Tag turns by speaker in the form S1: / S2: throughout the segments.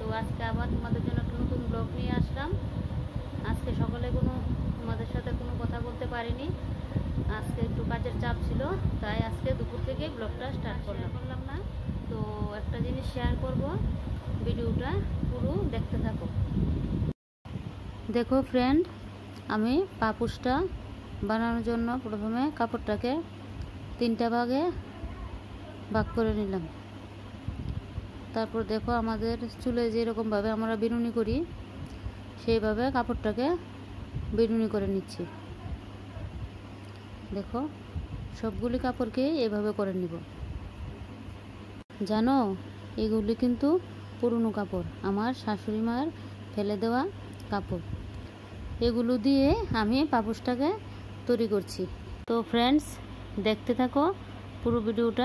S1: আজকে আবার তোমাদের জন্য একটা নতুন ব্লগ নিয়ে আসলাম। আজকে সকালে তোমাদের সাথে কোনো কথা বলতে পারিনি, আজকে একটু কাজের চাপ ছিল, তাই আজকে দুপুর থেকে ব্লগটা স্টার্ট করলাম না। তো একটা জিনিস শেয়ার করব, ভিডিওটা পুরো দেখতে থাকো। দেখো ফ্রেন্ড, আমি পাপোশটা বানানোর জন্য প্রথমে কাপড়টাকে 3টা ভাগে ভাগ করে নিলাম। তারপর দেখো আমাদের চুলে যেরকমভাবে আমরা বিনুনি করি সেইভাবে কাপড়টাকে বিনুনি করে নিচ্ছি। দেখো সবগুলি কাপড়কে এভাবে করে নিব। জানো এগুলি কিন্তু পুরনো কাপড়, আমার শাশুড়ি মায়ের ফেলে দেওয়া কাপড়। এগুলো দিয়ে আমি পাপোশটাকে তৈরি করছি। তো ফ্রেন্ডস, দেখতে থাকো পুরো ভিডিওটা।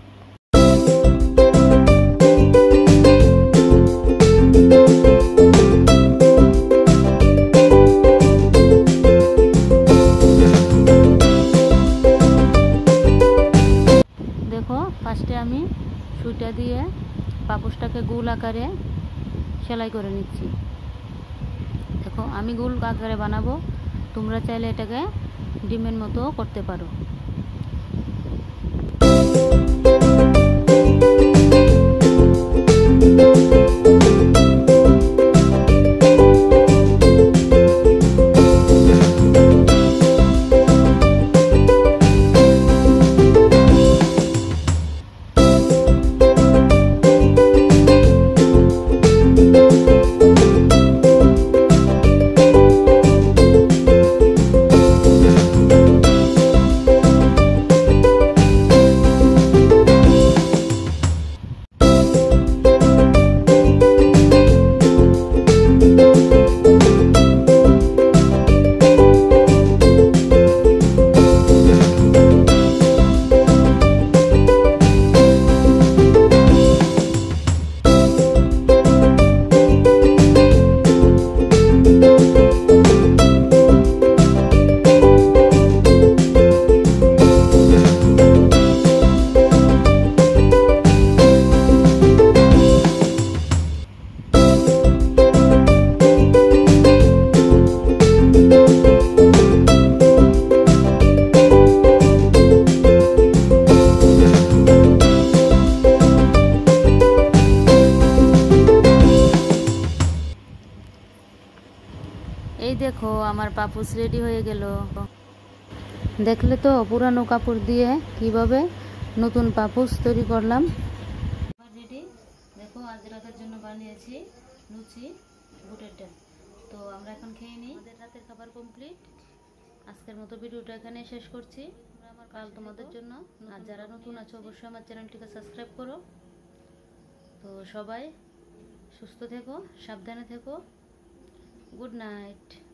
S1: দেখো ফার্স্টে আমি সুইটা দিয়ে পাপোশটাকে গোল আকারে সেলাই করে নিচ্ছি। দেখো আমি গোল আকারে বানাবো, তোমরা চাইলে এটাকে ডিমের মতো করতে পারো। এই দেখো আমার পাপোশ রেডি হয়ে গেল। দেখলে তো পুরানো কাপড় দিয়ে কিভাবে নতুন পাপোশ তৈরি করলাম। রেডি। দেখো আজ রাতের জন্য বানিয়েছি লুচি, বুটের ডাল। তো আমরা এখন খেয়ে নিই। আমাদের রাতের খাবার কমপ্লিট। আজকের মতো ভিডিওটা এখানে শেষ করছি। আমার কাল তোমাদের জন্য, আর যারা নতুন আছো অবশ্যই আমার চ্যানেলটিকে সাবস্ক্রাইব করো। তো সবাই সুস্থ থেকো, সাবধানে থেকো। Good night.